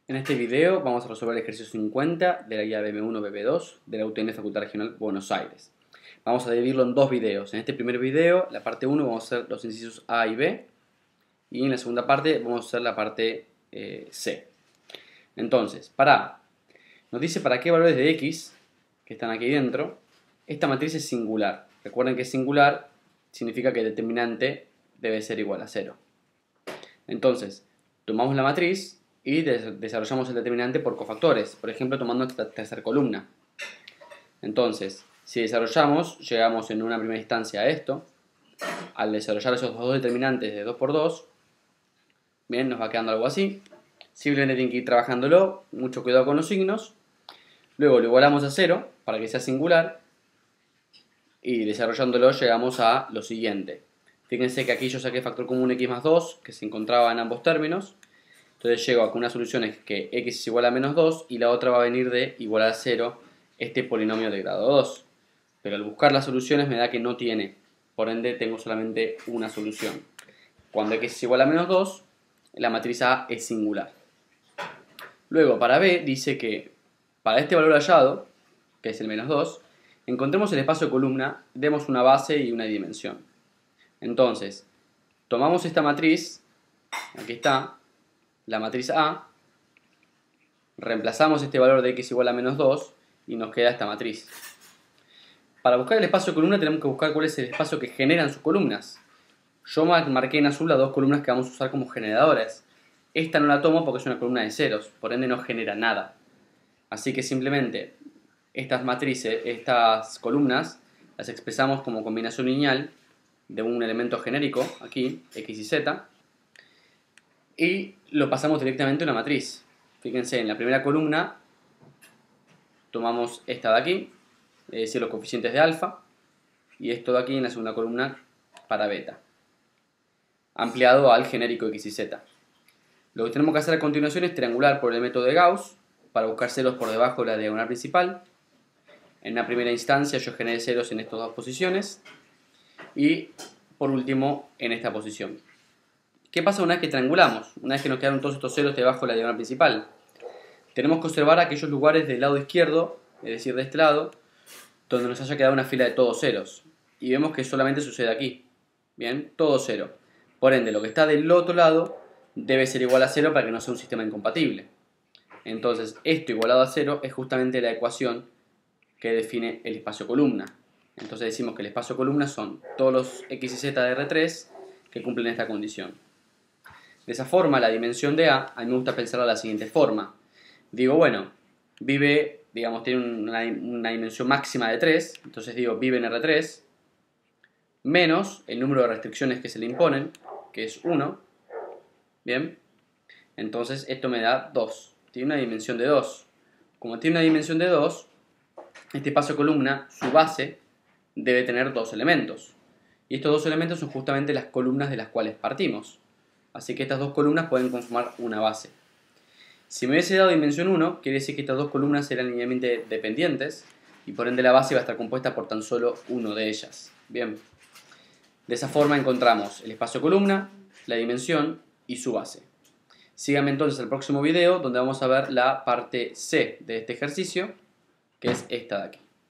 En este video vamos a resolver el ejercicio 50 de la guía BM1-BB2 de la UTN Facultad Regional Buenos Aires. Vamos a dividirlo en dos videos. En este primer video, la parte 1, vamos a hacer los incisos A y B. Y en la segunda parte vamos a hacer la parte C. Entonces, nos dice para qué valores de X, que están aquí dentro, esta matriz es singular. Recuerden que singular significa que el determinante debe ser igual a 0. Entonces, tomamos la matriz y desarrollamos el determinante por cofactores, por ejemplo tomando esta tercera columna. Entonces, si desarrollamos, llegamos en una primera instancia a esto. Al desarrollar esos dos determinantes de 2 por 2, bien, nos va quedando algo así. Simplemente tienen que ir trabajándolo, mucho cuidado con los signos. Luego lo igualamos a 0 para que sea singular. Y desarrollándolo llegamos a lo siguiente. Fíjense que aquí yo saqué factor común x más 2, que se encontraba en ambos términos. Entonces llego a que una solución es que x es igual a menos 2 y la otra va a venir de igual a 0 este polinomio de grado 2. Pero al buscar las soluciones me da que no tiene. Por ende tengo solamente una solución. Cuando x es igual a menos 2, la matriz A es singular. Luego para B dice que para este valor hallado, que es el menos 2, encontremos el espacio de columna, demos una base y una dimensión. Entonces, tomamos esta matriz, aquí está, la matriz A, reemplazamos este valor de x igual a menos 2 y nos queda esta matriz. Para buscar el espacio de columna tenemos que buscar cuál es el espacio que generan sus columnas. Yo marqué en azul las dos columnas que vamos a usar como generadoras. Esta no la tomo porque es una columna de ceros, por ende no genera nada. Así que simplemente estas matrices, estas columnas, las expresamos como combinación lineal de un elemento genérico, aquí, x y z, y lo pasamos directamente a una matriz. Fíjense, en la primera columna tomamos esta de aquí, es decir, los coeficientes de alfa, y esto de aquí en la segunda columna para beta, ampliado al genérico x y z. Lo que tenemos que hacer a continuación es triangular por el método de Gauss para buscar ceros por debajo de la diagonal principal. En una primera instancia yo generé ceros en estas dos posiciones y por último en esta posición. ¿Qué pasa una vez que triangulamos? Una vez que nos quedaron todos estos ceros debajo de la diagonal principal. Tenemos que observar aquellos lugares del lado izquierdo, es decir, de este lado, donde nos haya quedado una fila de todos ceros. Y vemos que solamente sucede aquí. Bien, todo cero. Por ende, lo que está del otro lado debe ser igual a 0 para que no sea un sistema incompatible. Entonces, esto igualado a 0 es justamente la ecuación que define el espacio columna. Entonces decimos que el espacio columna son todos los x y z de R3 que cumplen esta condición. De esa forma, la dimensión de A mí me gusta pensarla de la siguiente forma. Digo, bueno, vive, digamos, tiene una dimensión máxima de 3, entonces digo, vive en R3, menos el número de restricciones que se le imponen, que es 1, bien, entonces esto me da 2, tiene una dimensión de 2. Como tiene una dimensión de 2, este espacio columna, su base, debe tener dos elementos. Y estos dos elementos son justamente las columnas de las cuales partimos. Así que estas dos columnas pueden conformar una base. Si me hubiese dado dimensión 1, quiere decir que estas dos columnas eran linealmente dependientes y por ende la base va a estar compuesta por tan solo uno de ellas. Bien. De esa forma encontramos el espacio columna, la dimensión y su base. Síganme entonces al próximo video donde vamos a ver la parte C de este ejercicio, que es esta de aquí.